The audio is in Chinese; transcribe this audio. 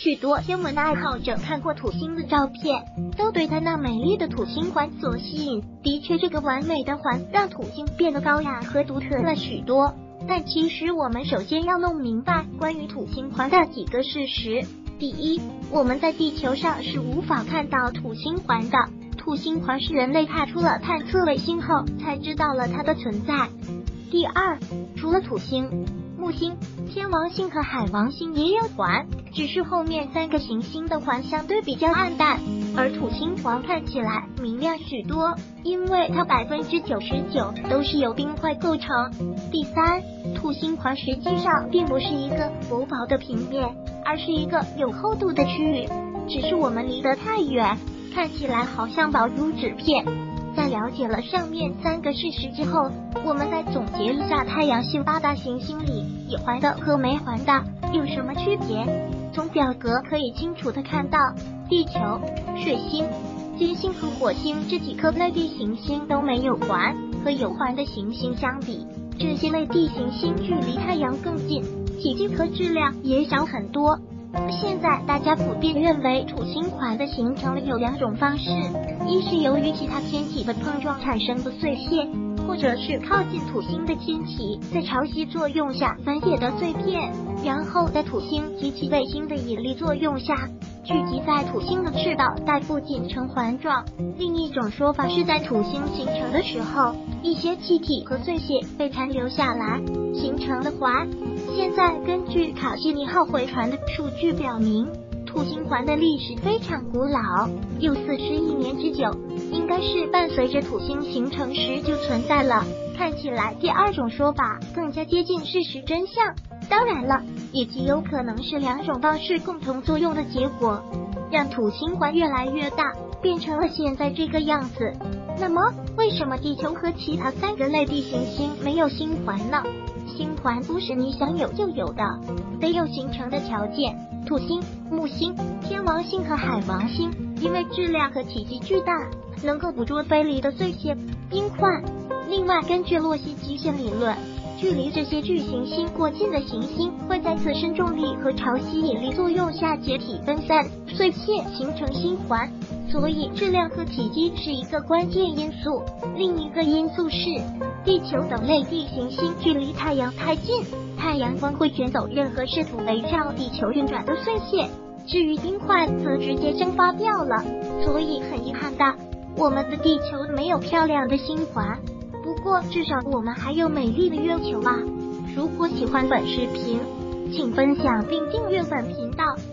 许多天文爱好者看过土星的照片，都对它那美丽的土星环所吸引。的确，这个完美的环让土星变得高雅和独特了许多。但其实我们首先要弄明白关于土星环的几个事实。第一，我们在地球上是无法看到土星环的，土星环是人类派出了探测卫星后才知道了它的存在。第二，除了土星、木星、天王星和海王星也有环，只是后面3个行星的环相对比较暗淡，而土星环看起来明亮许多，因为它99%都是由冰块构成。第三，土星环实际上并不是一个薄薄的平面，而是一个有厚度的区域，只是我们离得太远，看起来好像薄如纸片。在了解了上面3个事实之后，我们再总结一下太阳系8大行星里有环的和没环的有什么区别。从表格可以清楚地看到，地球、水星、金星和火星这几颗类地行星都没有环，和有环的行星相比，这些类地行星距离太阳更近，体积和质量也小很多。现在大家普遍认为土星环的形成有2种方式，一是由于其他天体的碰撞产生的碎屑，或者是靠近土星的天体在潮汐作用下分解的碎片，然后在土星及其卫星的引力作用下聚集在土星的赤道带附近成环状。另一种说法是在土星形成的时候，一些气体和碎屑被残留下来，形成了环。现在根据卡西尼号回传的数据表明，土星环的历史非常古老，有40亿年之久，应该是伴随着土星形成时就存在了。看起来第2种说法更加接近事实真相。当然了，也极有可能是2种方式共同作用的结果，让土星环越来越大，变成了现在这个样子。那么，为什么地球和其他3个类地行星没有星环呢？星环不是你想有就有的，得有形成的条件。土星、木星、天王星和海王星因为质量和体积巨大，能够捕捉飞离的碎屑、冰块。另外，根据洛希极限理论，距离这些巨行星过近的行星会在自身重力和潮汐引力作用下解体分散碎片，形成星环。所以质量和体积是一个关键因素。另一个因素是地球等类地行星距离太阳太近，太阳光会卷走任何试图围绕地球运转的碎屑，至于冰块则直接蒸发掉了。所以很遗憾的，我们的地球没有漂亮的星环。不过至少我们还有美丽的月球啊！如果喜欢本视频，请分享并订阅本频道。